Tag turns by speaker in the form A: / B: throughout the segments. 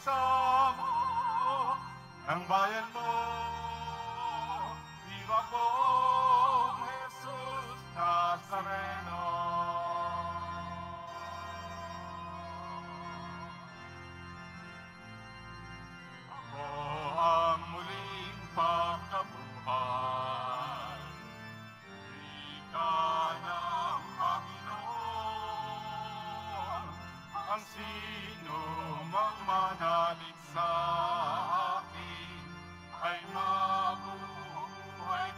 A: pagsamo ng bayan mo. Viva po, Jesus Nazareno. Ako ang muling pagkabuhay. Ika ng Panginoon, ang sino mang manalig sa akin ay mabuhay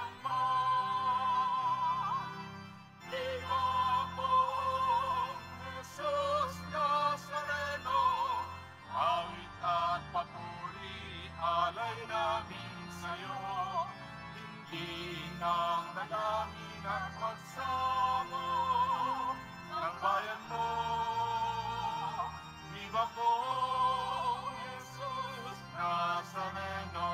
A: kailanman. Viva po, Jesus Nazareno, awit at papuri alay namin sa'yo. Dinggin ang dalangin at pagsamo ng bayan mo. Viva po, Jesus Nazareno.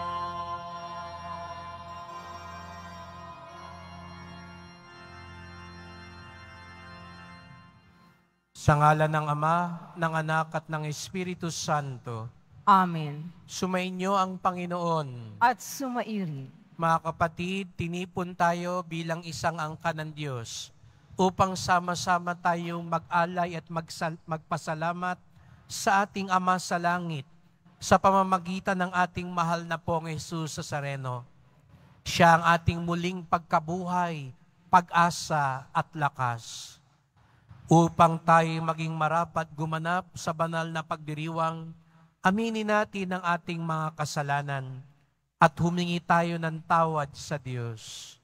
B: Sa ngalan ng Ama, ng Anak at ng Espiritu Santo.
C: Amen.
B: Sumainyo ang Panginoon.
C: At sumairi.
B: Mga kapatid, tinipon tayo bilang isang angka ng Diyos upang sama-sama tayong mag-alay at magpasalamat sa ating Ama sa langit sa pamamagitan ng ating mahal na pong Jesus Nazareno. Siya ang ating muling pagkabuhay, pag-asa at lakas. Upang tayo maging marapat gumanap sa banal na pagdiriwang, aminin natin ang ating mga kasalanan at humingi tayo ng tawad sa Diyos.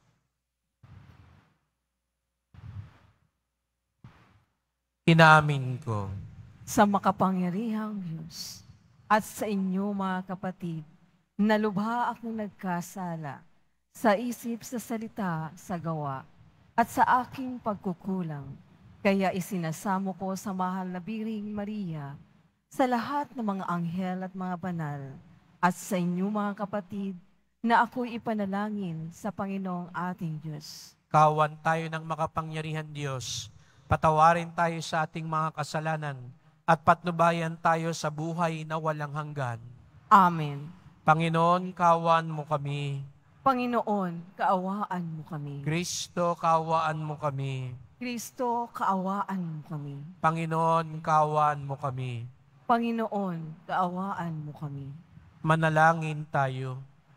B: Inaamin ko
C: Sa makapangyarihang Diyos at sa inyo mga kapatid, na lubha akong nagkasala sa isip, sa salita, sa gawa, at sa aking pagkukulang. Kaya isinasamo ko sa mahal na Biring Maria, sa lahat ng mga anghel at mga banal, at sa inyo mga kapatid, na ako'y ipanalangin sa Panginoong ating Diyos.
B: kawan tayo ng makapangyarihan Diyos, patawarin tayo sa ating mga kasalanan, at patnubayan tayo sa buhay na walang hanggan.
C: Amen.
B: Panginoon, kawan mo kami.
C: Panginoon, kaawaan mo kami.
B: Kristo, kaawaan mo kami.
C: Kristo, kaawaan mo kami.
B: Panginoon, kaawaan mo kami.
C: Panginoon, kaawaan mo kami.
B: Manalangin tayo.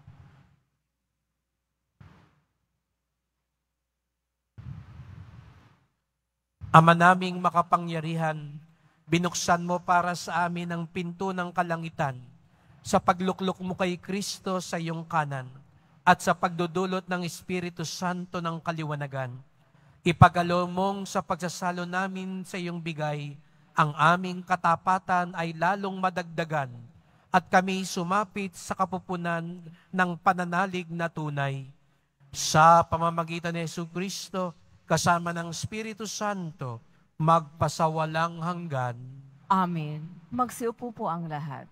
B: Ama naming makapangyarihan, binuksan mo para sa amin ang pinto ng kalangitan sa pagluklok mo kay Kristo sa iyong kanan at sa pagdudulot ng Espiritu Santo ng kaliwanagan. Ipagalo mong sa pagsasalo namin sa iyong bigay, ang aming katapatan ay lalong madagdagan at kami sumapit sa kapupunan ng pananalig na tunay. Sa pamamagitan ni Jesucristo, kasama ng Espiritu Santo, magpasawalang hanggan.
C: Amen. Magsiupo po ang lahat.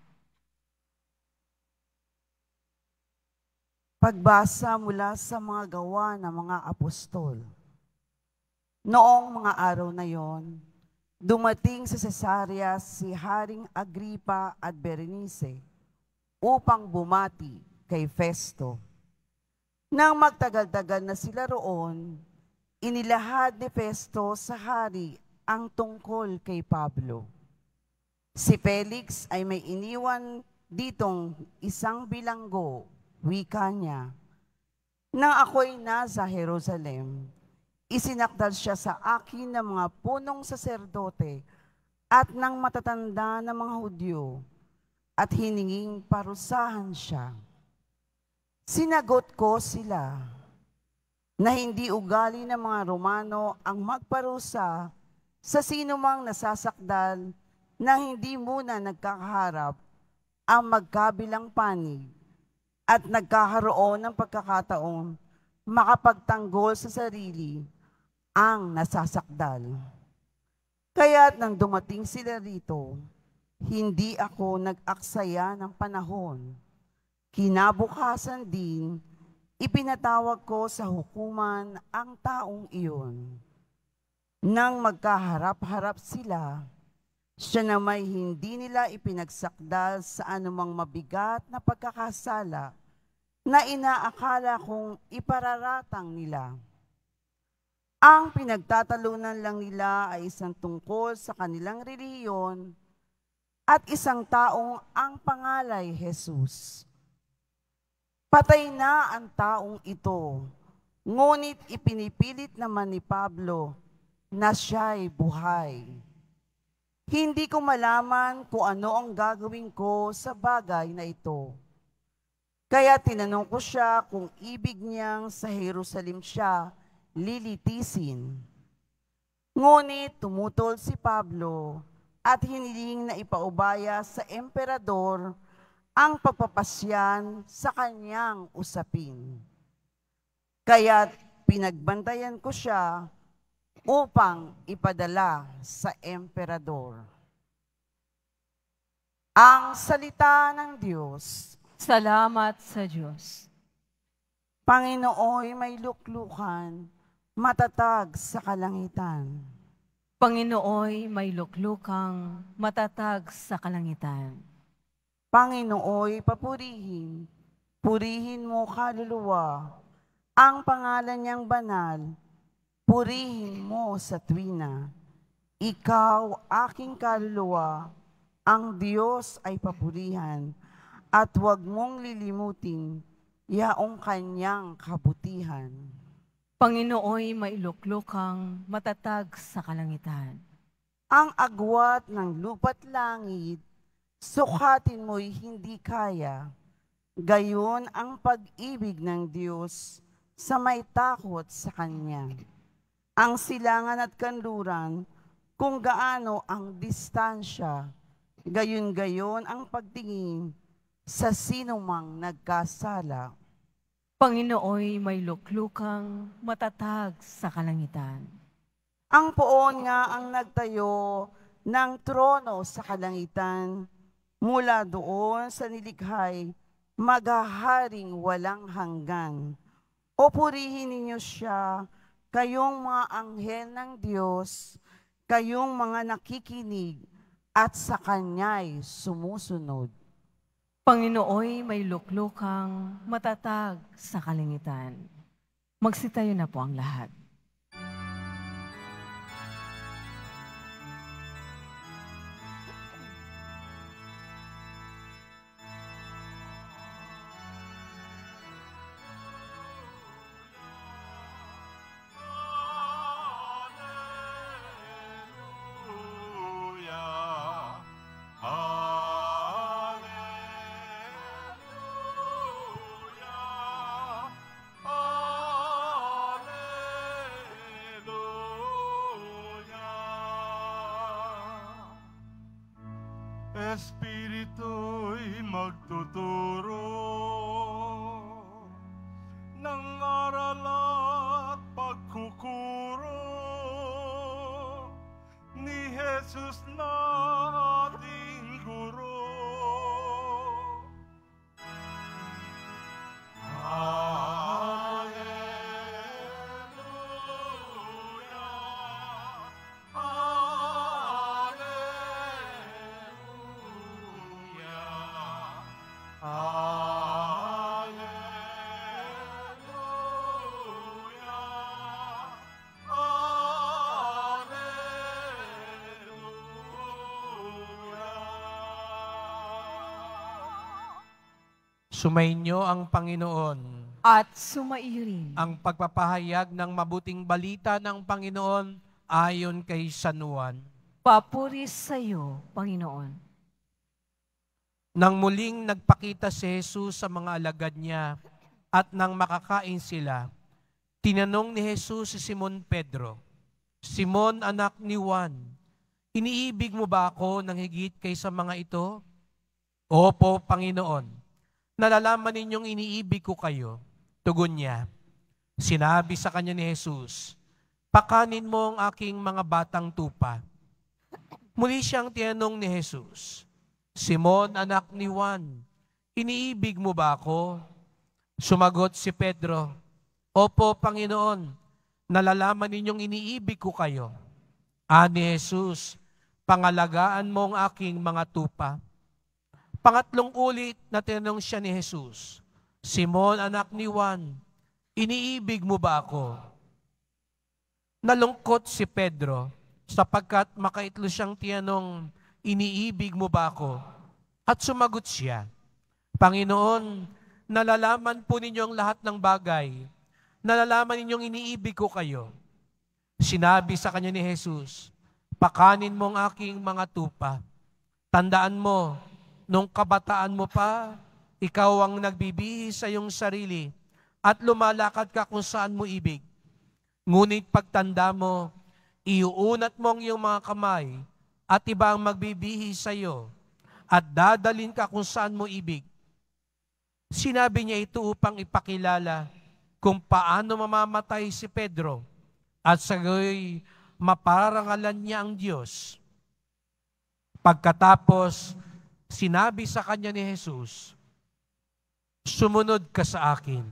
D: Pagbasa mula sa mga gawa ng mga apostol. Noong mga araw na yon, dumating sa Cesarea si Haring Agripa at Berenice upang bumati kay Festo. Nang magtagal-tagal na sila roon, inilahad ni Festo sa hari ang tungkol kay Pablo. Si Felix ay may iniwan ditong isang bilanggo, wika niya. Nang ako'y nasa Jerusalem, isinakdal siya sa akin ng mga punong saserdote at ng matatanda ng mga Hudyo at hininging parusahan siya. Sinagot ko sila na hindi ugali ng mga Romano ang magparusa sa sinumang nasasakdal na hindi muna nagkakaharap ang magkabilang panig at nagkakaroon ng pagkakataon makapagtanggol sa sarili ang nasasakdal. Kaya't nang dumating sila rito, hindi ako nag-aksaya ng panahon. Kinabukasan din, ipinatawag ko sa hukuman ang taong iyon. Nang magkaharap-harap sila, Siya na may hindi nila ipinagsakdal sa anumang mabigat na pagkakasala na inaakala kong ipararatang nila. Ang pinagtatalunan lang nila ay isang tungkol sa kanilang relihiyon at isang taong ang pangalay Jesus. Patay na ang taong ito, ngunit ipinipilit naman ni Pablo na siya'y buhay. Hindi ko malaman kung ano ang gagawin ko sa bagay na ito. Kaya tinanong ko siya kung ibig niyang sa Jerusalem siya lilitisin. Ngunit tumutol si Pablo at hiniling na ipaubaya sa emperador ang pagpapasyan sa kanyang usapin. Kaya pinagbantayan ko siya upang ipadala sa emperador. Ang salita ng Diyos.
C: Salamat sa Diyos.
D: Panginooy may luklukan, matatag sa kalangitan.
C: Panginooy may luklukang matatag sa kalangitan.
D: Panginooy papurihin, purihin mo kaluluwa, ang pangalan niyang banal, purihin mo sa tuwina. Ikaw, aking kaluluwa, ang Diyos ay papurihan, at huwag mong lilimutin yaong kanyang kabutihan.
C: Panginooy may luklukang matatag sa kalangitan.
D: Ang agwat ng lupa't langit, sukatin mo'y hindi kaya. Gayon ang pag-ibig ng Diyos sa may takot sa Kanya. Ang silangan at kanluran, kung gaano ang distansya, gayon-gayon ang pagtingin sa sinumang nagkasala.
C: Panginooy may luklukang matatag sa kalangitan.
D: Ang poon nga ang nagtayo ng trono sa kalangitan, mula doon sa nilikhay, maghaharing walang hanggan. O purihin ninyo siya, kayong mga anghel ng Diyos, kayong mga nakikinig at sa Kanya'y sumusunod.
C: Panginooy may luklukang matatag sa kalangitan. Magsitayo na po ang lahat.
A: Espiritu'y magtuturo ng aral at pagkukuro ni Jesus na ating guro.
B: Sumainyo ang Panginoon.
C: At sumaiyo rin
B: Ang pagpapahayag ng mabuting balita ng Panginoon ayon kay San Juan.
C: papuri sa iyo, Panginoon.
B: Nang muling nagpakita si Jesus sa mga alagad niya at nang makakain sila, tinanong ni Jesus si Simon Pedro, Simon, anak ni Juan, iniibig mo ba ako ng higit kaysa mga ito? Opo, Panginoon. Nalalaman ninyong iniibig ko kayo. Tugon niya. Sinabi sa kanya ni Jesus, pakanin mo ang aking mga batang tupa. Muli siyang tinanong ni Jesus, Simon, anak ni Juan, iniibig mo ba ako? Sumagot si Pedro, Opo, Panginoon, nalalaman ninyong iniibig ko kayo. Ani Jesus, pangalagaan mo ang aking mga tupa. Pangatlong ulit na tinanong siya ni Jesus, Simon, anak ni Juan, iniibig mo ba ako? Nalungkot si Pedro sapagkat makaitlo siyang tinanong, iniibig mo ba ako? At sumagot siya, Panginoon, nalalaman po ninyo ang lahat ng bagay. Nalalaman ninyong iniibig ko kayo. Sinabi sa kanya ni Jesus, pakanin mo ang aking mga tupa. Tandaan mo, nung kabataan mo pa, ikaw ang nagbibihis sa iyong sarili at lumalakad ka kung saan mo ibig. Ngunit pagtanda mo, iuunat mo ang iyong mga kamay at iba ang magbibihis sa iyo at dadalhin ka kung saan mo ibig. Sinabi niya ito upang ipakilala kung paano mamamatay si Pedro at sa gayoy maparangalan niya ang Diyos. Pagkatapos, sinabi sa kanya ni Jesus, sumunod ka sa akin.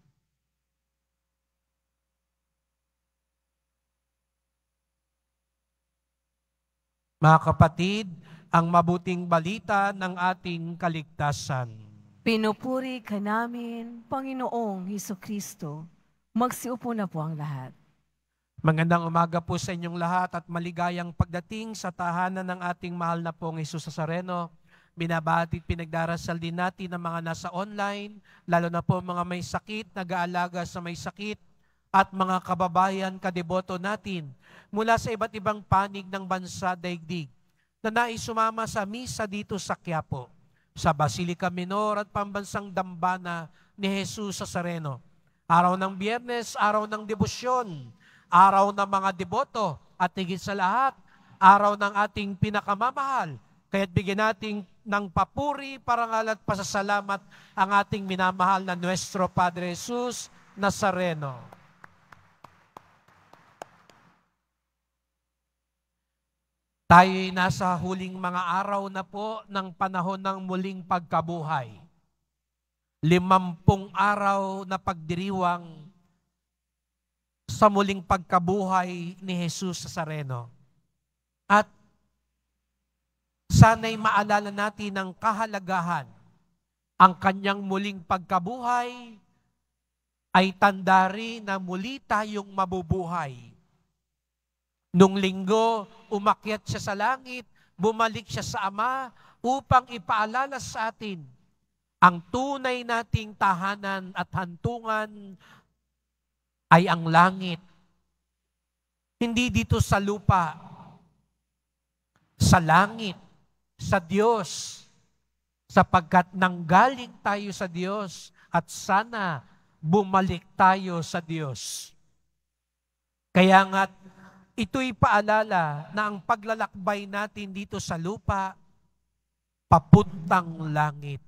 B: Mga kapatid, ang mabuting balita ng ating kaligtasan.
C: Pinupuri ka namin, Panginoong Hesukristo. Magsiupo na po ang lahat.
B: Magandang umaga po sa inyong lahat at maligayang pagdating sa tahanan ng ating mahal na pong Jesus Nazareno. Binabati at pinagdarasal din natin ang mga nasa online, lalo na po mga may sakit, nag-aalaga sa may sakit, at mga kababayan kadeboto natin mula sa iba't ibang panig ng bansa daigdig na nais sumama sa misa dito sa Quiapo, sa Basilica Minor at Pambansang Dambana ni Jesus Nazareno. Araw ng Biyernes, araw ng debosyon, araw ng mga deboto, at higit sa lahat, araw ng ating pinakamamahal. Kaya't bigyan natin ng papuri, parangal at pasasalamat ang ating minamahal na Nuestro Padre Jesus Nazareno. Tayo'y nasa huling mga araw na po ng panahon ng muling pagkabuhay. 50 araw na pagdiriwang sa muling pagkabuhay ni Jesus Nazareno. At sana'y maalala natin ang kahalagahan. Ang kanyang muling pagkabuhay ay tanda rin na muli tayong mabubuhay. Nung linggo, umakyat siya sa langit, bumalik siya sa Ama upang ipaalala sa atin ang tunay nating tahanan at hantungan ay ang langit. Hindi dito sa lupa, sa langit, sa Diyos, sapagkat nanggaling tayo sa Diyos at sana bumalik tayo sa Diyos. Kaya nga't ito'y paalala na ang paglalakbay natin dito sa lupa, papuntang langit.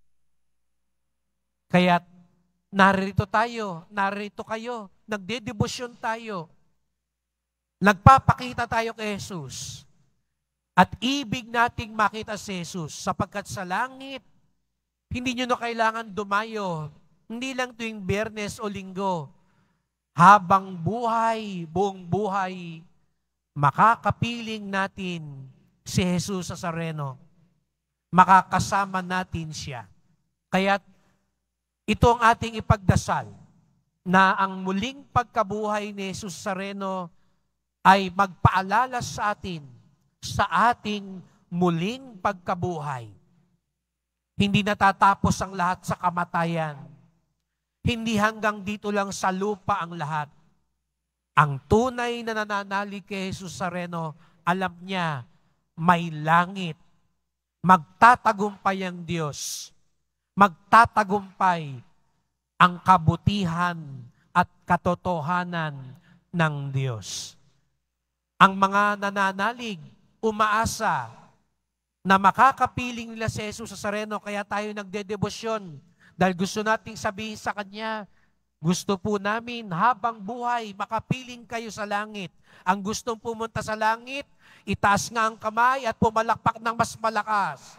B: Kaya't narito tayo, narito kayo, nagdedebosyon tayo, nagpapakita tayo kay Jesus. At ibig nating makita si Jesus, sapagkat sa langit, hindi nyo na kailangan dumayo, hindi lang tuwing Biyernes o Linggo. Habang buhay, buong buhay, makakapiling natin si Jesus Nazareno. Makakasama natin siya. Kaya't ito ang ating ipagdasal na ang muling pagkabuhay ni Jesus Nazareno ay magpaalala sa atin sa ating muling pagkabuhay. Hindi natatapos ang lahat sa kamatayan. Hindi hanggang dito lang sa lupa ang lahat. Ang tunay na nananalig kay Jesus Nazareno, alam niya, may langit. Magtatagumpay ang Diyos. Magtatagumpay ang kabutihan at katotohanan ng Diyos. Ang mga nananalig, umaasa na makakapiling nila si Jesus Nazareno, kaya tayo nagdedebosyon. Dahil gusto nating sabihin sa Kanya, gusto po namin habang buhay, makapiling kayo sa langit. Ang gustong pumunta sa langit, itaas nga ang kamay at pumalakpak ng mas malakas.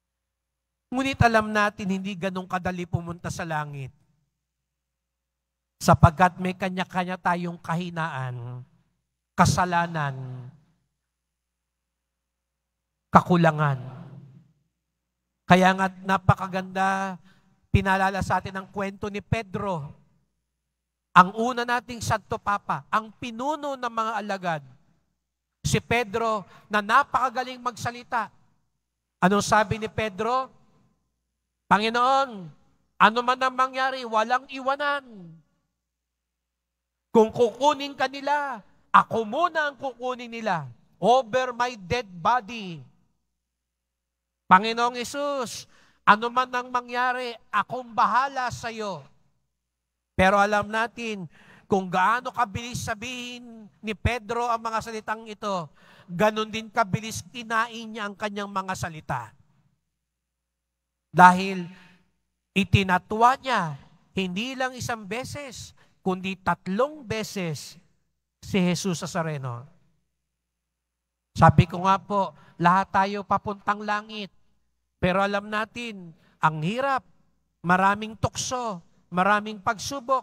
B: Ngunit alam natin, hindi ganun kadali pumunta sa langit. Sapagkat may kanya-kanya tayong kahinaan, kasalanan, kakulangan. Kaya nga napakaganda, pinalala sa atin ang kwento ni Pedro. Ang una nating Santo Papa, ang pinuno ng mga alagad. Si Pedro na napakagaling magsalita. Anong sabi ni Pedro? Panginoon, ano man ang mangyari, walang iwanan. Kung kukunin ka nila, ako muna ang kukunin nila over my dead body. Panginoong Hesus, ano man ang mangyari, akong bahala sa iyo. Pero alam natin, kung gaano kabilis sabihin ni Pedro ang mga salitang ito, ganon din kabilis kinain niya ang kanyang mga salita. Dahil itinatwa niya, hindi lang isang beses, kundi 3 beses si Jesus Nazareno. Sabi ko nga po, lahat tayo papuntang langit. Pero alam natin, ang hirap, maraming tukso, maraming pagsubok.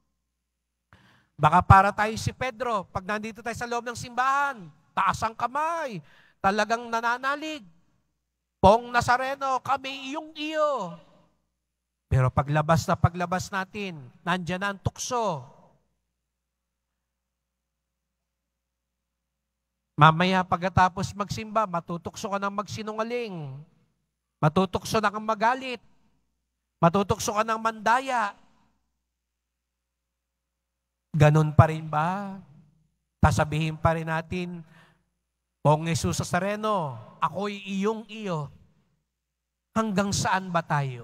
B: Baka para tayo si Pedro, pag nandito tayo sa loob ng simbahan, taas ang kamay, talagang nananalig. Pong Nazareno, kami iyong iyo. Pero paglabas natin, nandyan na ang tukso. Mamaya pagkatapos magsimba, matutukso ka ng magsinungaling. Matutukso na kang magalit. Matutukso ka ng mandaya. Ganun pa rin ba? Tasabihin pa rin natin, Pong Jesus Nazareno, ako'y iyong iyo. Hanggang saan ba tayo?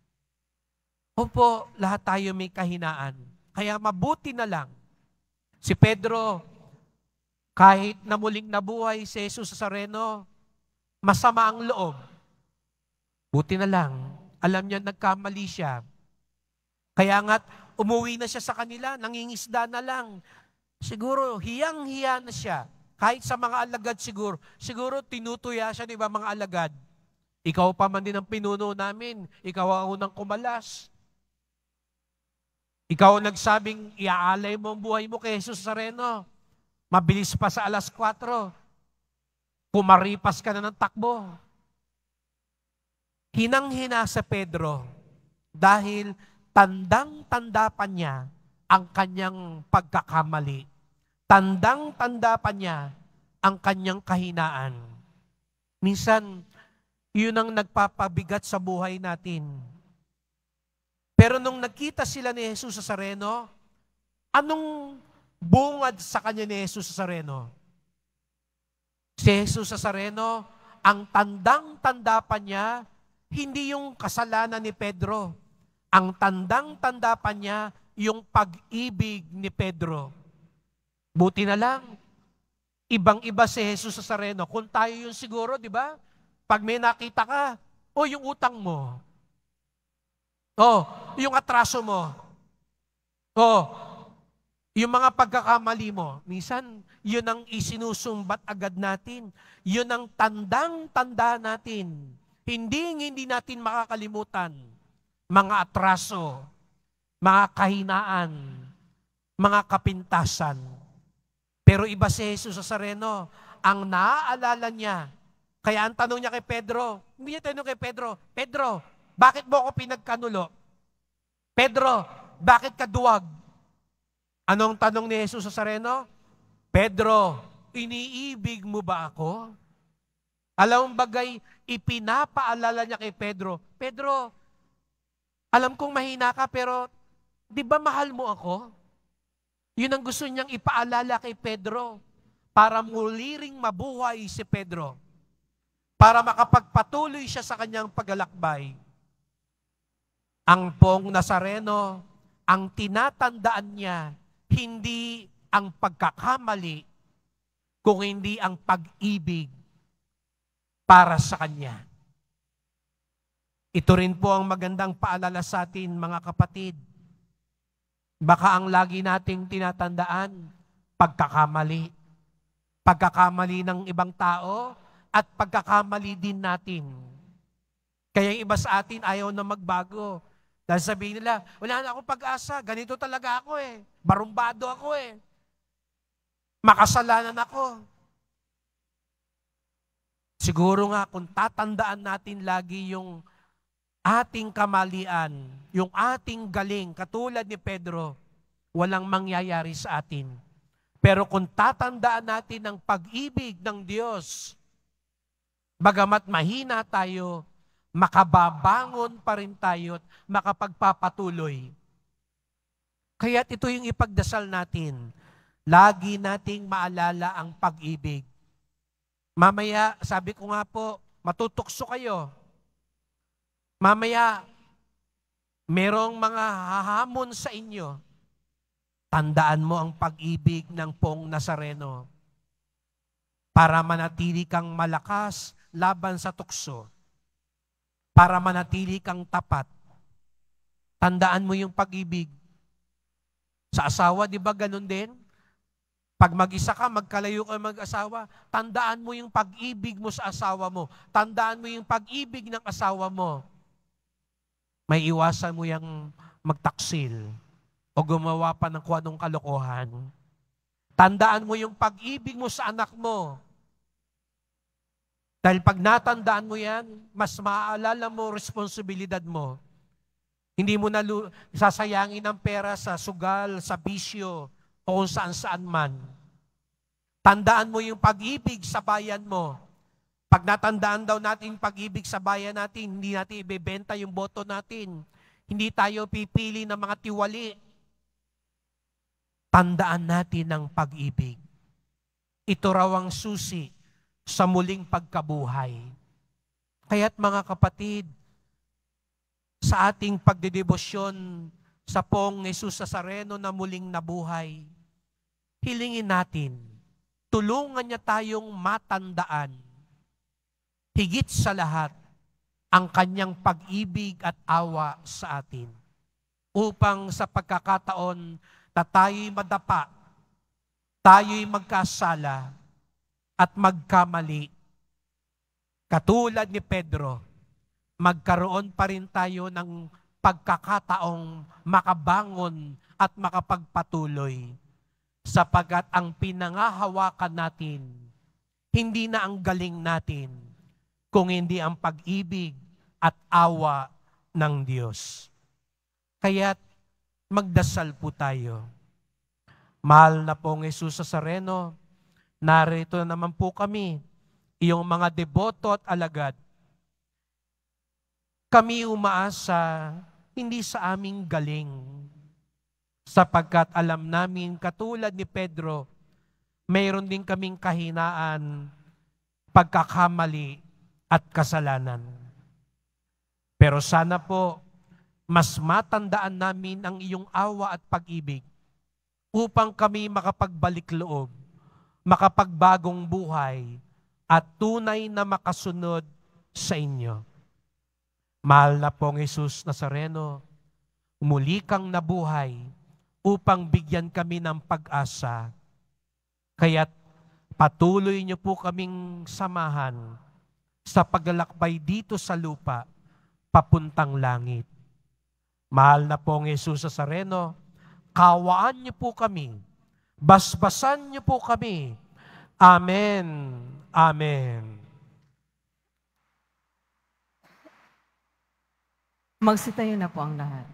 B: Opo, lahat tayo may kahinaan. Kaya mabuti na lang. Si Pedro, kahit na muling nabuhay si Jesus Nazareno, masama ang loob. Buti na lang, alam niya nagkamali siya. Kaya nga't umuwi na siya sa kanila, nangingisda na lang. Siguro, hiyang-hiya na siya. Kahit sa mga alagad siguro tinutuya siya, di ba, mga alagad? Ikaw pa man din ang pinuno namin, ikaw ang unang kumalas. Ikaw ang nagsabing, iaalay mo ang buhay mo kay Jesus Nazareno. Mabilis pa sa 4:00. Kumaripas ka na ng takbo. Hinang-hina sa Pedro dahil tandang-tanda pa niya ang kanyang pagkakamali. Tandang-tanda pa niya ang kanyang kahinaan. Minsan, yun ang nagpapabigat sa buhay natin. Pero nung nakita sila ni Jesus Nazareno, anong bungad sa kanya ni Jesus Nazareno? Si Jesus Nazareno, ang tandang-tanda pa niya, hindi yung kasalanan ni Pedro. Ang tandang-tanda pa niya, yung pag-ibig ni Pedro. Buti na lang, ibang-iba si Jesus Nazareno. Kung tayo yun siguro, di ba? Pag may nakita ka, yung utang mo. Yung atraso mo. Yung mga pagkakamali mo. Minsan, yun ang isinusumbat agad natin. Yun ang tandang-tanda natin. Hindi natin makakalimutan. Mga atraso, mga kahinaan, mga kapintasan. Pero iba si Jesus Nazareno, ang naaalala niya. Kaya ang tanong niya kay Pedro, hindi niya tanong kay Pedro, Pedro, bakit mo ako pinagkanulo? Pedro, bakit ka duwag? Anong tanong ni Jesus Nazareno? Pedro, iniibig mo ba ako? Alam mo bagay, ipinapaalala niya kay Pedro, Pedro, alam kong mahina ka pero di ba mahal mo ako? Yun ang gusto niyang ipaalala kay Pedro para muli ring mabuhay si Pedro. Para makapagpatuloy siya sa kanyang paglalakbay. Ang Pong Nazareno, ang tinatandaan niya, hindi ang pagkakamali, kung hindi ang pag-ibig para sa kanya. Ito rin po ang magandang paalala sa atin, mga kapatid. Baka ang lagi nating tinatandaan, pagkakamali. Pagkakamali ng ibang tao at pagkakamali din natin. Kaya yung iba sa atin ayaw na magbago. Dahil sabihin nila, wala na akong pag-asa, ganito talaga ako eh. Barumbado ako eh. Makasalanan ako. Siguro nga kung tatandaan natin lagi yung ating kamalian, yung ating galing, katulad ni Pedro, walang mangyayari sa atin. Pero kung tatandaan natin ang pag-ibig ng Diyos, bagamat mahina tayo, makababangon pa rin tayo at makapagpapatuloy. Kaya't ito yung ipagdasal natin. Lagi nating maalala ang pag-ibig. Mamaya, sabi ko nga po, matutukso kayo. Mamaya, merong mga hahamon sa inyo. Tandaan mo ang pag-ibig ng Pong Nazareno para manatili kang malakas laban sa tukso. Para manatili kang tapat. Tandaan mo yung pag-ibig. Sa asawa, di ba ganun din? Pag mag-isa ka, magkalayo ka mag-asawa, tandaan mo yung pag-ibig mo sa asawa mo. Tandaan mo yung pag-ibig ng asawa mo. May iwasan mo yung magtaksil o gumawa pa ng kung anong kalokohan. Tandaan mo yung pag-ibig mo sa anak mo. Dahil pag natandaan mo yan, mas maaalala mo responsibilidad mo. Hindi mo na sasayangin ang pera sa sugal, sa bisyo, o kung saan-saan man. Tandaan mo yung pag-ibig sa bayan mo. Pag natandaan daw natin pag-ibig sa bayan natin, hindi natin ibebenta yung boto natin. Hindi tayo pipili ng mga tiwali. Tandaan natin ang pag-ibig. Ito raw ang susi sa muling pagkabuhay. Kaya't mga kapatid, sa ating pagdedebosyon sa Pong Jesus Nazareno na muling nabuhay, hilingin natin, tulungan niya tayong matandaan, higit sa lahat, ang kanyang pag-ibig at awa sa atin, upang sa pagkakataon na tayo'y madapa, tayo'y magkasala, at magkamali, katulad ni Pedro, magkaroon pa rin tayo ng pagkakataong makabangon at makapagpatuloy, sapagkat ang pinangahawakan natin, hindi na ang galing natin, kung hindi ang pag-ibig at awa ng Diyos. Kaya't magdasal po tayo. Mahal na Pong Jesus Nazareno, narito na naman po kami, iyong mga deboto at alagad. Kami umaasa, hindi sa aming galing, sapagkat alam namin, katulad ni Pedro, mayroon din kaming kahinaan, pagkakamali at kasalanan. Pero sana po, mas matandaan namin ang iyong awa at pag-ibig upang kami makapagbalik loob, makapagbagong buhay, at tunay na makasunod sa inyo. Mahal na Pong Jesus Nazareno, muli kang nabuhay upang bigyan kami ng pag-asa. Kaya't patuloy niyo po kaming samahan sa paglalakbay dito sa lupa, papuntang langit. Mahal na Pong Jesus Nazareno, kawaan niyo po kami, basbasan niyo po kami. Amen. Amen.
C: Magsitayo na po ang lahat.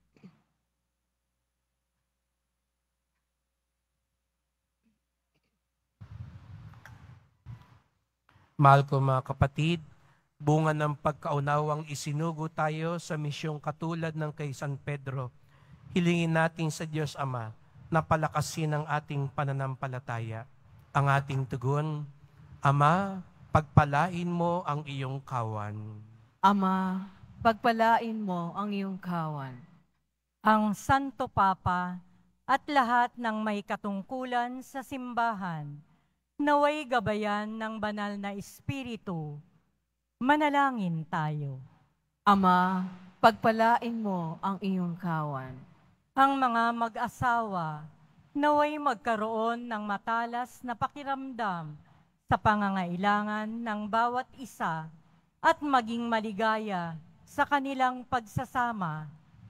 B: Mahal ko mga kapatid, bunga ng pagkaunawang isinugo tayo sa misyong katulad ng kay San Pedro. Hilingin natin sa Diyos Ama na palakasin ang ating pananampalataya. Ang ating tugon, Ama, pagpalain mo ang iyong kawan.
C: Ama, pagpalain mo ang iyong kawan.
E: Ang Santo Papa at lahat ng may katungkulan sa simbahan, naway gabayan ng banal na Espiritu. Manalangin tayo.
C: Ama, pagpalain mo ang iyong kawan.
E: Ang mga mag-asawa, naway magkaroon ng matalas na pakiramdam sa pangangailangan ng bawat isa at maging maligaya sa kanilang pagsasama.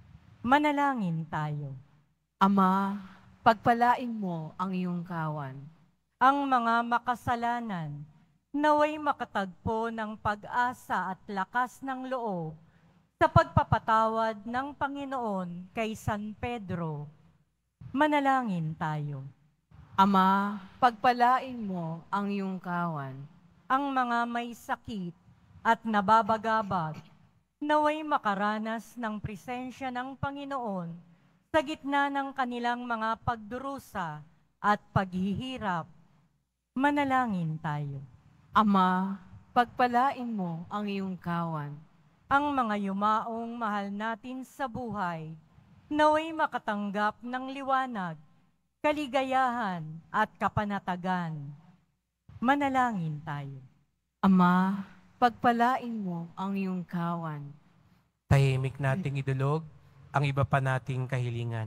E: Manalangin tayo.
C: Ama, pagpalain mo ang iyong kawan.
E: Ang mga makasalanan, naway makatagpo ng pag-asa at lakas ng loob sa pagpapatawad ng Panginoon kay San Pedro. Manalangin tayo.
C: Ama, pagpalain mo ang iyong kawan.
E: Ang mga may sakit at nababagabag, naway makaranas ng presensya ng Panginoon sa gitna ng kanilang mga pagdurusa at paghihirap. Manalangin tayo.
C: Ama, pagpalain mo ang iyong kawan.
E: Ang mga yumaong mahal natin sa buhay, naway makatanggap ng liwanag, kaligayahan at kapanatagan. Manalangin tayo.
C: Ama, pagpalain mo ang iyong kawan.
B: Tahimik nating idulog ang iba pa nating kahilingan.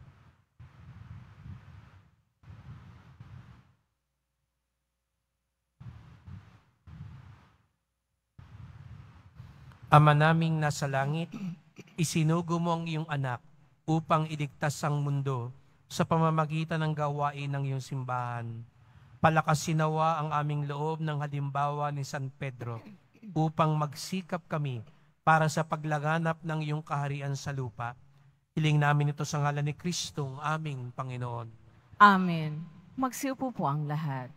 B: Ama naming nasa langit, isinugo mo ang iyong anak upang iligtas ang mundo sa pamamagitan ng gawain ng iyong simbahan. Palakasin nawa ang aming loob ng halimbawa ni San Pedro upang magsikap kami para sa paglaganap ng iyong kaharian sa lupa. Hiling namin ito sa ngalan ni Kristong aming Panginoon.
C: Amen. Magsiupo po ang lahat.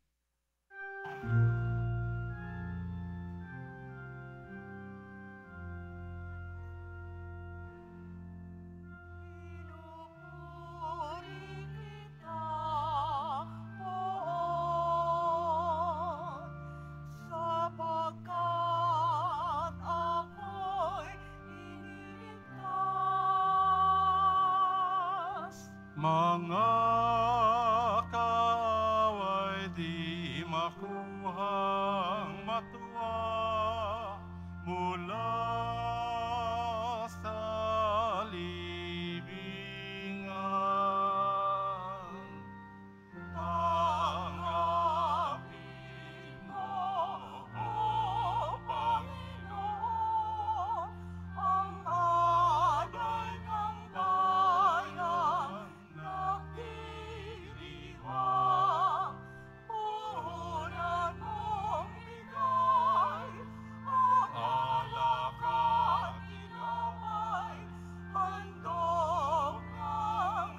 A: Mga kaaway di makuhang matuwa mula sa libingan. Tanggapin mo, O Panginoon, ang alay ng bayan. Nagdiriwang, puhunan mong bigay, ang alak at tinapay, handog ng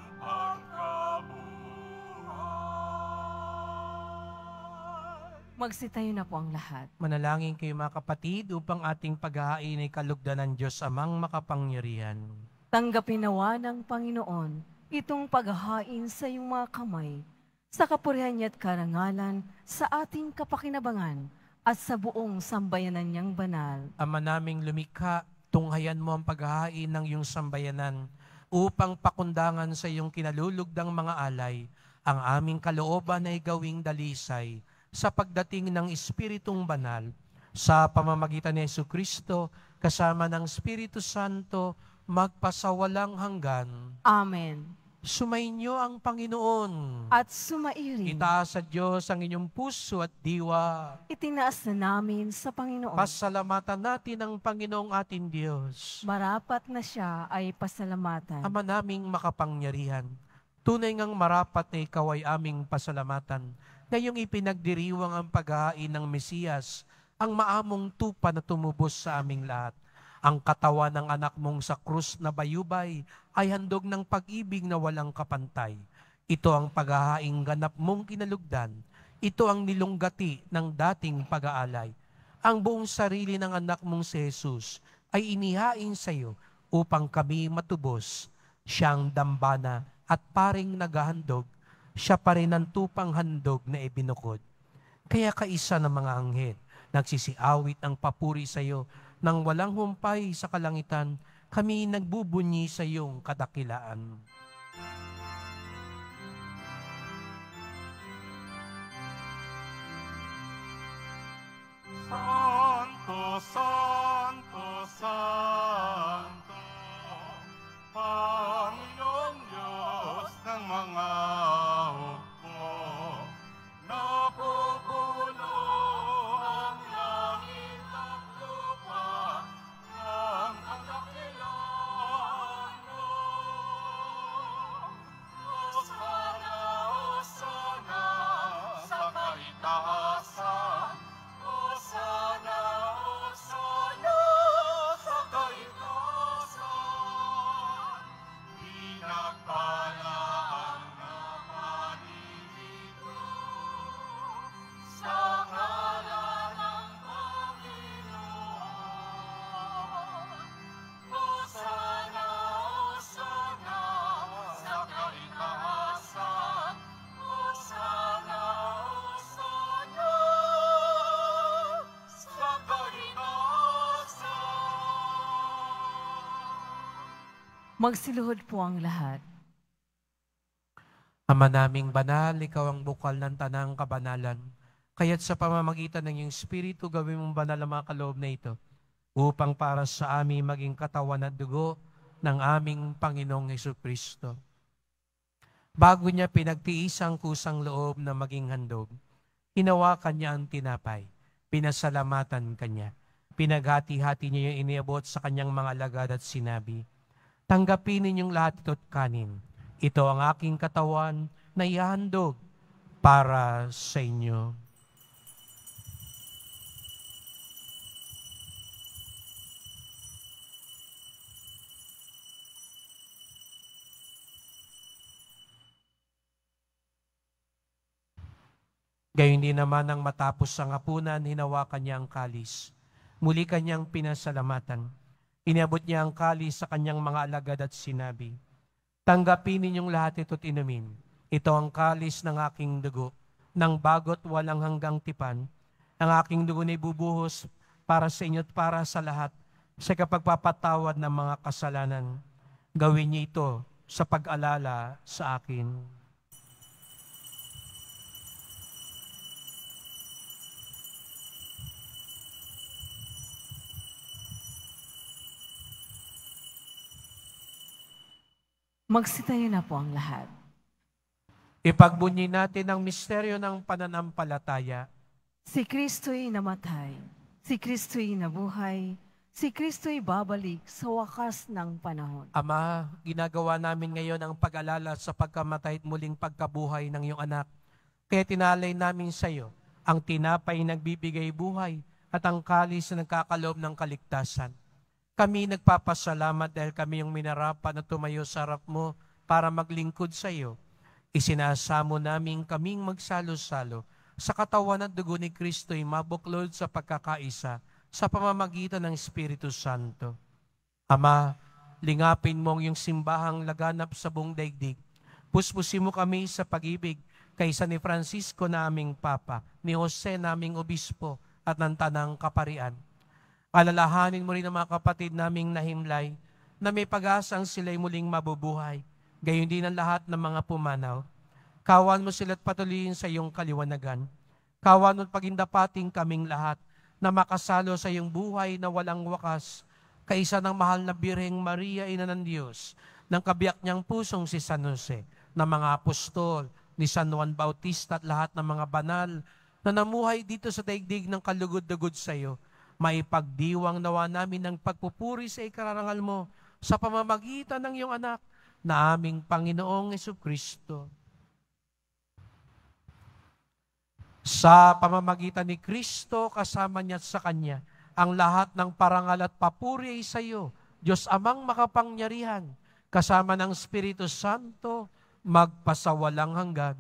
A: pagkabuhay.
C: Magsitayo na po ang lahat.
B: Manalangin kayo mga kapatid upang ating paghahain ay kalugdan ng Diyos amang makapangyarihan.
C: Tanggapin nawa ng Panginoon itong paghahain sa iyong mga kamay, sa kapurihan niya at karangalan, sa ating kapakinabangan, at sa buong sambayanan niyang banal.
B: Ama naming lumikha, tunghayan mo ang paghahain ng iyong sambayanan upang pakundangan sa iyong kinalulugdang mga alay ang aming kalooban ay gawing dalisay sa pagdating ng Espiritong Banal sa pamamagitan ni Jesucristo kasama ng Espiritu Santo magpasawalang hanggan.
C: Amen.
B: Sumainyo ang Panginoon.
C: At sumairin,
B: Itaas sa Diyos ang inyong puso at diwa.
C: itinaas na namin sa Panginoon.
B: Pasalamatan natin ang Panginoong ating Diyos.
C: Marapat na siya ay pasalamatan.
B: Ama naming makapangyarihan, tunay ngang marapat na ikaw ay aming pasalamatan. Ngayong ipinagdiriwang ang paghahain ng Mesiyas, ang maamong tupa na tumubos sa aming lahat. Ang katawan ng anak mong sa krus na bayubay ay handog ng pag-ibig na walang kapantay. Ito ang paghahaing ganap mong kinalugdan. Ito ang nilunggati ng dating pag-aalay. Ang buong sarili ng anak mong si Jesus ay inihain sa iyo upang kami matubos. Siyang dambana at paring naghahandog, siya pa rin ang tupang handog na ibinukod. Kaya kaisa ng mga anghel, nagsisiawit ang papuri sa iyo, nang walang humpay sa kalangitan, kami nagbubunyi sa iyong kadakilaan.
A: Santo, Santo, Santo, Panginoong Diyos ng mga hukbo, napupuno ang langit at lupa ng kadakilaan mo.
C: Magsiluhod po ang lahat.
B: Ama naming banal, ikaw ang bukal ng tanang kabanalan. Kaya't sa pamamagitan ng iyong Espiritu, gawin mong banal ang mga kaloob na ito, upang para sa amin maging katawan at dugo ng aming Panginoong Hesukristo. Bago niya pinagtiis ang kusang loob na maging handog, hinawakan niya ang tinapay, pinasalamatan kanya, pinaghati-hati niya yung iniabot sa kanyang mga alagad at sinabi, "Tanggapin ninyong lahat ito't kanin. Ito ang aking katawan na ihahandog para sa inyo." Gayon din naman nang matapos ang hapunan, hinawakan niya ang kalis. Muli kanyang pinasalamatan. Iniabot niya ang kalis sa kanyang mga alagad at sinabi, "Tanggapin ninyong lahat ito't inumin. Ito ang kalis ng aking dugo, ng bago't walang hanggang tipan. Ang aking dugo na ibubuhos para sa inyo at para sa lahat sa kapagpapatawad ng mga kasalanan. Gawin niyo ito sa pag-alala sa akin."
C: Magsitayo na po ang lahat.
B: Ipagbunyi natin ang misteryo ng pananampalataya.
C: Si Kristo'y namatay, si Kristo'y nabuhay, si Kristo'y babalik sa wakas ng panahon.
B: Ama, ginagawa namin ngayon ang pag-alala sa pagkamatay at muling pagkabuhay ng iyong anak. Kaya tinalay namin sa iyo ang tinapay nagbibigay buhay at ang kalis na nagkakaloob ng kaligtasan. Kami nagpapasalamat dahil kami yung minarapan na tumayo sa harap mo para maglingkod sa iyo. Isinasamo namin kaming magsalo-salo sa katawan at dugo ni Kristo'y mabuklod sa pagkakaisa sa pamamagitan ng Espiritu Santo. Ama, lingapin mo ang iyong simbahang laganap sa buong daigdig. Puspusin mo kami sa pag-ibig kaysa ni Francisco na aming Papa, ni Jose na aming Obispo at ng Tanang Kaparian. Alalahanin mo rin ang mga kapatid naming nahimlay na may pag-asang sila'y muling mabubuhay. Gayon din ang lahat ng mga pumanaw. Kawan mo sila't patuloyin sa iyong kaliwanagan. Kawan mo't pagindapating kaming lahat na makasalo sa iyong buhay na walang wakas, kaisa ng mahal na Birheng Maria, Ina ng Diyos, ng kabiyak niyang pusong si San Jose, ng mga apostol, ni San Juan Bautista at lahat ng mga banal na namuhay dito sa daigdig ng kalugod-dugod sa iyo. Maipagdiwang nawa namin ng pagpupuri sa ikararangal mo sa pamamagitan ng iyong anak na aming Panginoong Hesukristo. Sa pamamagitan ni Kristo, kasama niya at sa Kanya, ang lahat ng parangal at papuri ay sa iyo, Diyos Amang makapangyarihan, kasama ng Espiritu Santo, magpasawalang hanggan.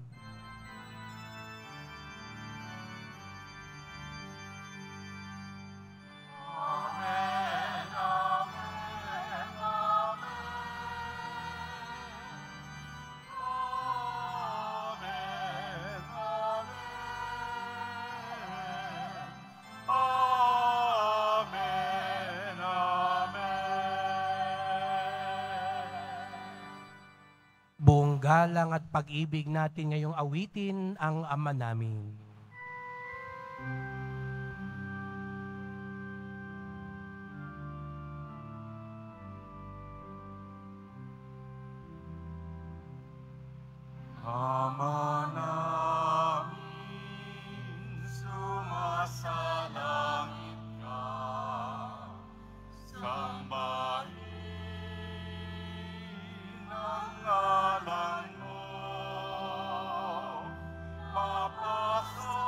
B: Buong galang at pag-ibig natin ngayong awitin ang Ama namin.
A: Ama namin, sumasalangit ka, sambahin ang ngalan mo, mapasa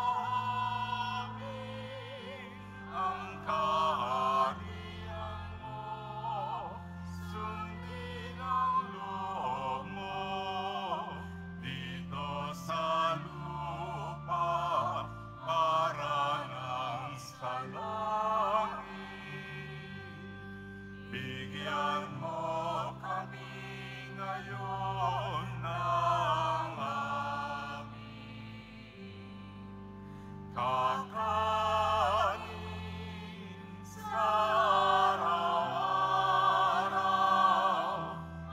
A: amin ang kaharian mo, sundin ang loob mo, dito sa lupa para nang sa langit. Bigyan mo kami ngayon ng aming kakanin sa araw-araw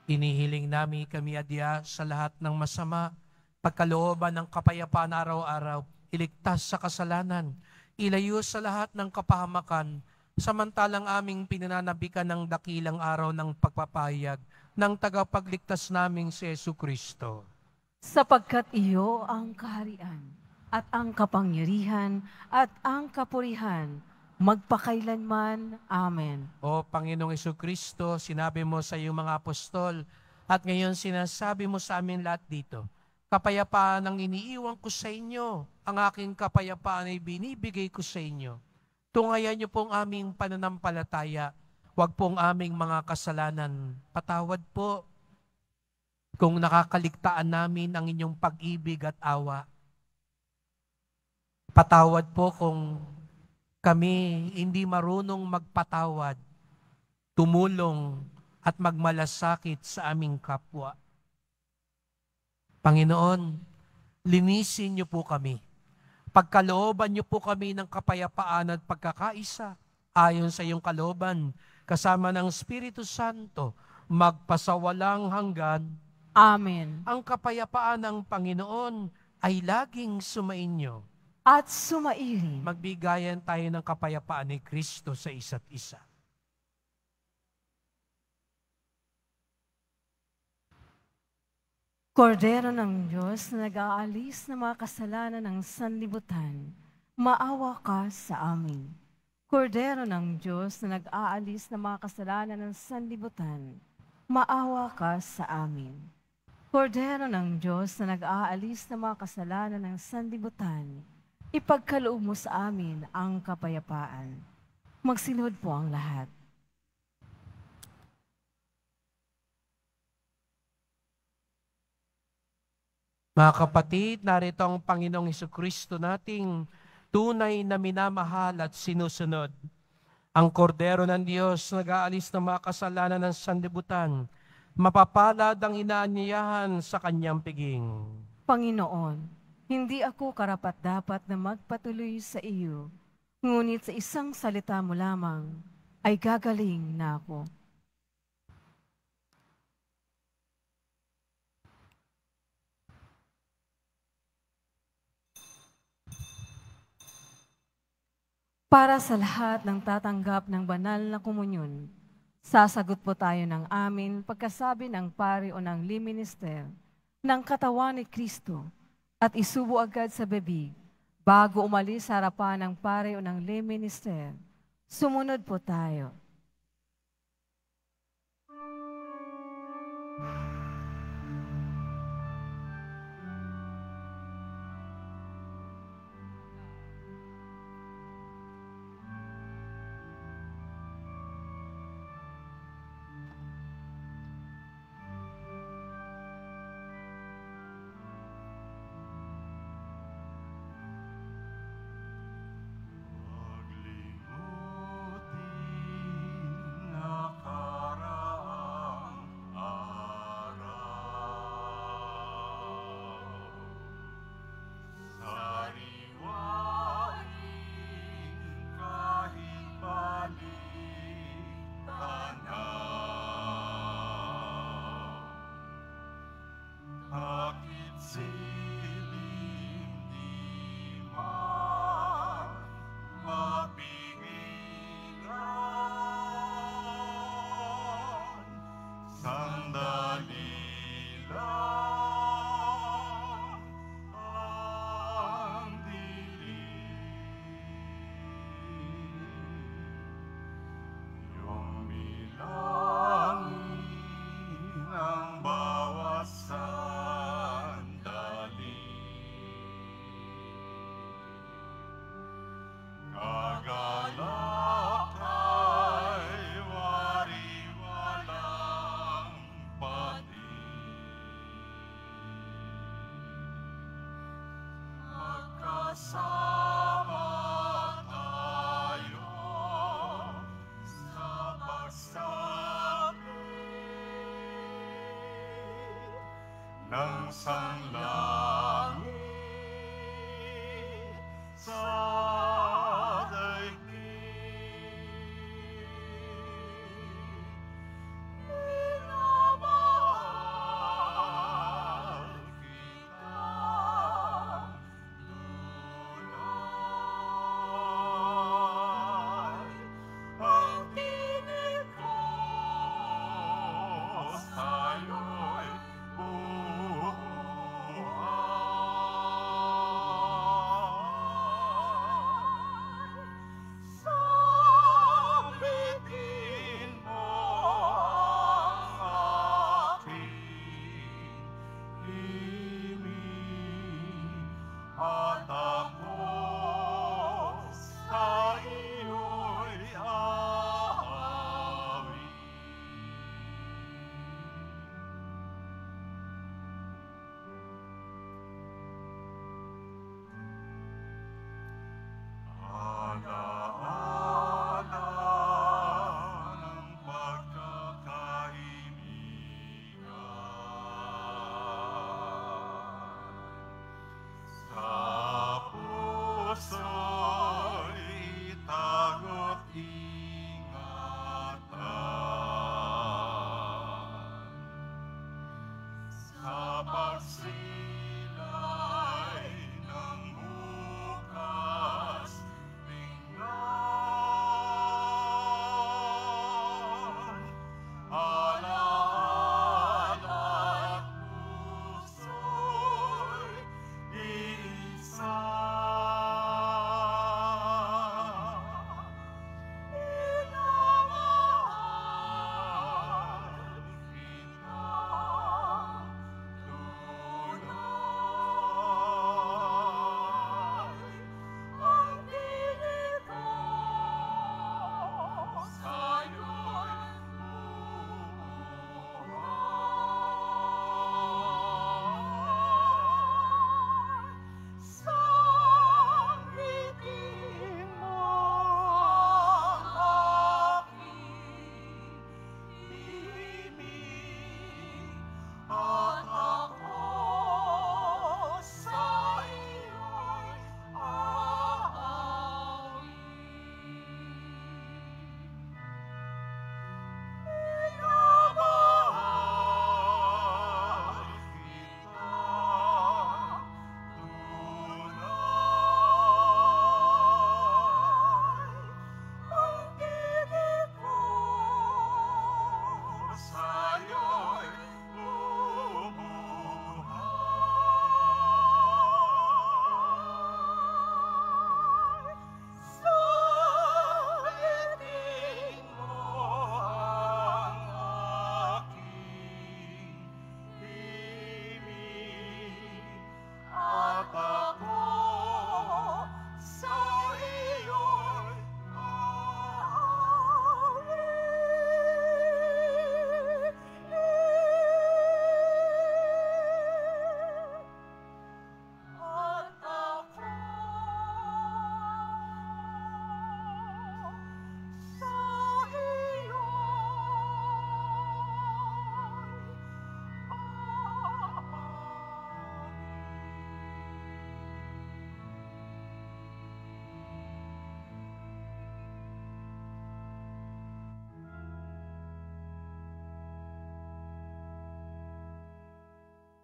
B: Inihiling namin kami adya sa lahat ng masama, pagkalooban ng kapayapaan araw-araw, iligtas sa kasalanan, ilayo sa lahat ng kapahamakan, samantalang aming pinananabikan ng dakilang araw ng pagpapahayag ng tagapagligtas naming si Jesucristo.
C: Sapagkat iyo ang kaharian, at ang kapangyarihan, at ang kapurihan, magpakailanman. Amen.
B: O Panginoong Jesucristo, sinabi mo sa iyong mga apostol, at ngayon sinasabi mo sa amin lahat dito, kapayapaan ang iniiwan ko sa inyo, ang aking kapayapaan ay binibigay ko sa inyo. Tungayan niyo pong aming pananampalataya, huwag pong aming mga kasalanan. Patawad po kung nakakaligtaan namin ang inyong pag-ibig at awa. Patawad po kung kami hindi marunong magpatawad, tumulong at magmalasakit sa aming kapwa. Panginoon, linisin niyo po kami. Pagkalooban niyo po kami ng kapayapaan at pagkakaisa ayon sa iyong kalooban, kasama ng Espiritu Santo, magpasawalang hanggan.
C: Amen.
B: Ang kapayapaan ng Panginoon ay laging sumainyo.
C: At sumairin.
B: Magbigayan tayo ng kapayapaan ni Kristo sa isa't isa.
C: Kordero ng Diyos na nag-aalis ng mga kasalanan ng sanlibutan, maawa ka sa amin. Kordero ng Diyos na nag-aalis ng mga kasalanan ng sanlibutan, maawa ka sa amin. Kordero ng Diyos na nag-aalis ng mga kasalanan ng sanlibutan, ipagkaloob mo sa amin ang kapayapaan. Magsilod po ang lahat.
B: Mga kapatid, narito ang Panginoong Hesukristo nating tunay na minamahal at sinusunod. Ang kordero ng Diyos nag-aalis ng mga kasalanan ng sanlibutan, mapapalad ang inaanyayahan sa kanyang piging.
C: Panginoon, hindi ako karapat-dapat na magpatuloy sa iyo, ngunit sa isang salita mo lamang ay gagaling na ako. Para sa lahat ng tatanggap ng banal na komunyon, sasagot po tayo ng amin pagkasabi ng pari o ng liminister ng katawan ni Kristo at isubo agad sa bibig bago umalis sa harapan ng pari o ng liminister. Sumunod po tayo.
A: ng sanglangit sa daigdig. Minamahal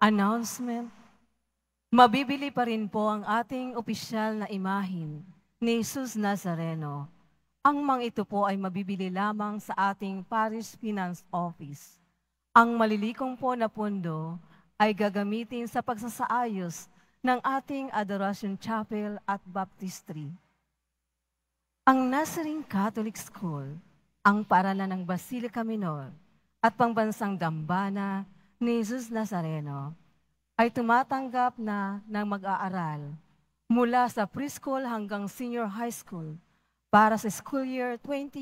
C: Announcement. Mabibili pa rin po ang ating opisyal na imahin ni Jesus Nazareno. Ang mga ito po ay mabibili lamang sa ating Parish Finance Office. Ang malilikong po na pondo ay gagamitin sa pagsasaayos ng ating Adoration Chapel at Baptistry. Ang Nazarene Catholic School, ang paaralan ng Basilica Minor at pangbansang dambana ni Jesus Nazareno ay tumatanggap na ng mag-aaral mula sa preschool hanggang senior high school para sa school year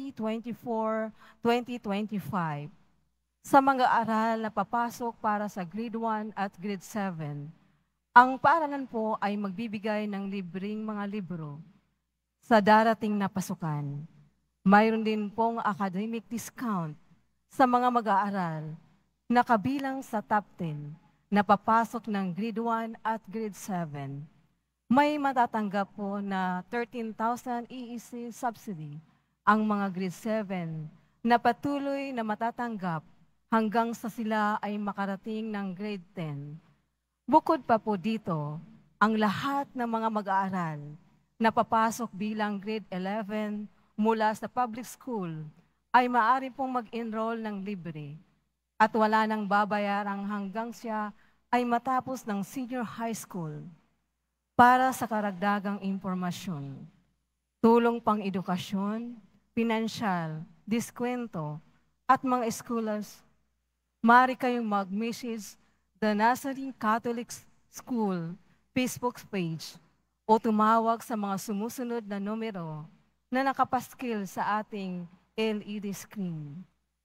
C: 2024-2025. Sa mga aral na papasok para sa grade 1 at grade 7, ang paaralan po ay magbibigay ng libreng mga libro sa darating na pasukan. Mayroon din pong academic discount sa mga mag-aaral na kabilang sa top 10 na papasok ng grade 1 at grade 7. May matatanggap po na 13,000 EEC subsidy ang mga grade 7 na patuloy na matatanggap hanggang sa sila ay makarating ng grade 10. Bukod pa po dito, ang lahat ng mga mag-aaral na papasok bilang grade 11 mula sa public school ay maaari pong mag-enroll ng libre at wala nang babayarang hanggang siya ay matapos ng senior high school. Para sa karagdagang impormasyon, tulong pang edukasyon, pinansyal, diskwento, at mga scholars, maaari kayong mag-message the Nazarene Catholic School Facebook page o tumawag sa mga sumusunod na numero na nakapaskil sa ating LED screen.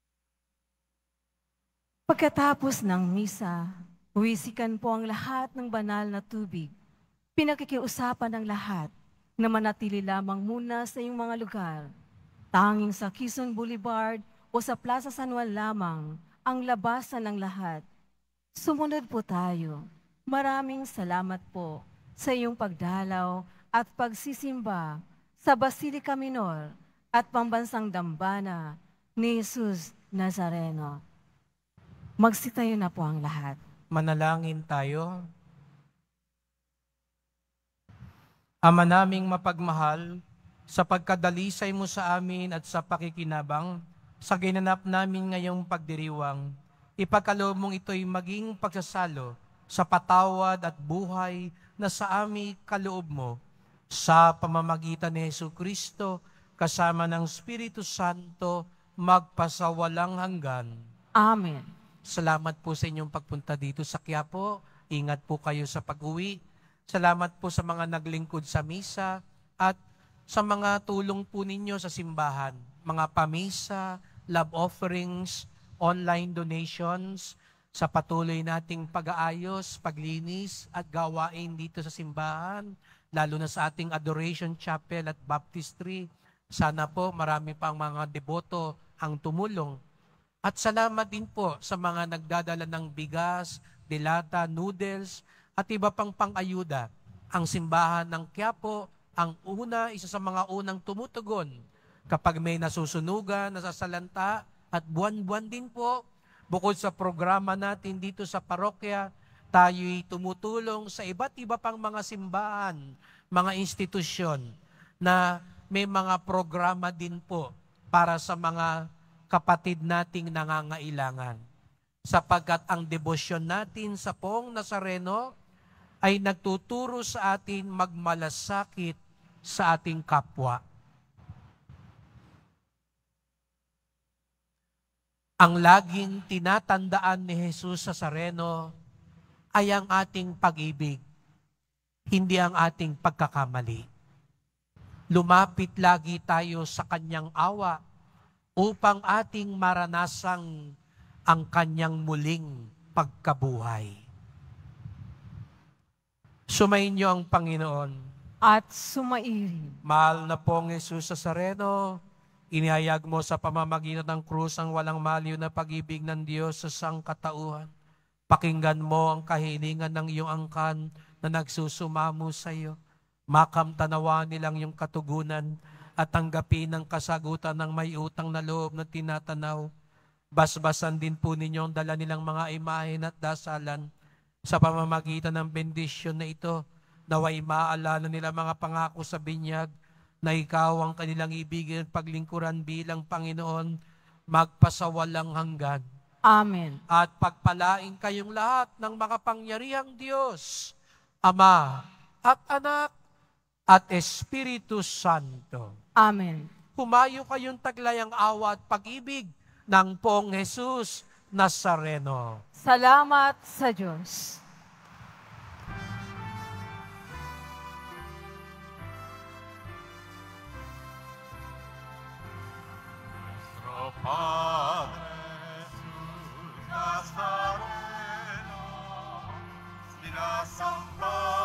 C: Pagkatapos ng misa, huwisikan po ang lahat ng banal na tubig. Pinakikiusapan ng lahat na manatili lamang muna sa iyong mga lugar. Tanging sa Quezon Boulevard o sa Plaza San Juan lamang ang labasan ng lahat. Sumunod po tayo. Maraming salamat po sa iyong pagdalaw at pagsisimba sa Basilica Minor at pambansang dambana ni Jesus Nazareno. Magsitayo na po ang lahat.
B: Manalangin tayo. Ama naming mapagmahal, sa pagkadalisay mo sa amin at sa pakikinabang, sa ginanap namin ngayong pagdiriwang, ipagkaloob mong ito'y maging pagsasalo sa patawad at buhay na sa amin kaloob mo, sa pamamagitan ni Jesucristo, kasama ng Espiritu Santo, magpasawalang hanggan.
C: Amen.
B: Salamat po sa inyong pagpunta dito sa Quiapo. Ingat po kayo sa pag-uwi. Salamat po sa mga naglingkod sa misa at sa mga tulong po ninyo sa simbahan. Mga pamisa, love offerings, online donations, sa patuloy nating pag-aayos, paglinis at gawain dito sa simbahan, lalo na sa ating Adoration Chapel at Baptistry. Sana po marami pang mga deboto ang tumulong. At salamat din po sa mga nagdadala ng bigas, dilata, noodles, at iba pang pang-ayuda. Ang simbahan ng Quiapo, isa sa mga unang tumutugon kapag may nasusunugan, nasasalanta, at buwan-buwan din po, bukod sa programa natin dito sa parokya, tayo'y tumutulong sa iba't iba pang mga simbahan, mga institusyon, na may mga programa din po para sa mga kapatid nating nangangailangan. Sapagkat ang debosyon natin sa Poong Nazareno ay nagtuturo sa atin magmalasakit sa ating kapwa. Ang laging tinatandaan ni Jesus Nazareno ay ang ating pag-ibig, hindi ang ating pagkakamali. Lumapit lagi tayo sa kanyang awa upang ating maranasang ang kanyang muling pagkabuhay. Sumainyo ang Panginoon.
C: At sumairin.
B: Mahal na pong Jesus Nazareno, inihayag mo sa pamamagitan ng krus ang walang maliw na pag-ibig ng Diyos sa sangkatauhan. Pakinggan mo ang kahilingan ng iyong angkan na nagsusumamo sa iyo. Makamtanawa nilang iyong katugunan at tanggapin ang kasagutan ng may utang na loob na tinatanaw. Basbasan din po ninyo ang dala nilang mga imahen at dasalan Sa pamamagitan ng bendisyon na ito, naway maalala nila mga pangako sa binyag na ikaw ang kanilang ibigin at paglingkuran bilang Panginoon magpasawalang hanggan.
C: Amen.
B: At pagpalain kayong lahat ng makapangyarihang Diyos, Ama at Anak at Espiritu Santo.
C: Amen.
B: Humayo kayong taglayang awa at pag-ibig ng Poong Jesus Nazareno.
C: Salamat sa Diyos.
A: Nuestro Padre Jesús Nazareno, sinasamba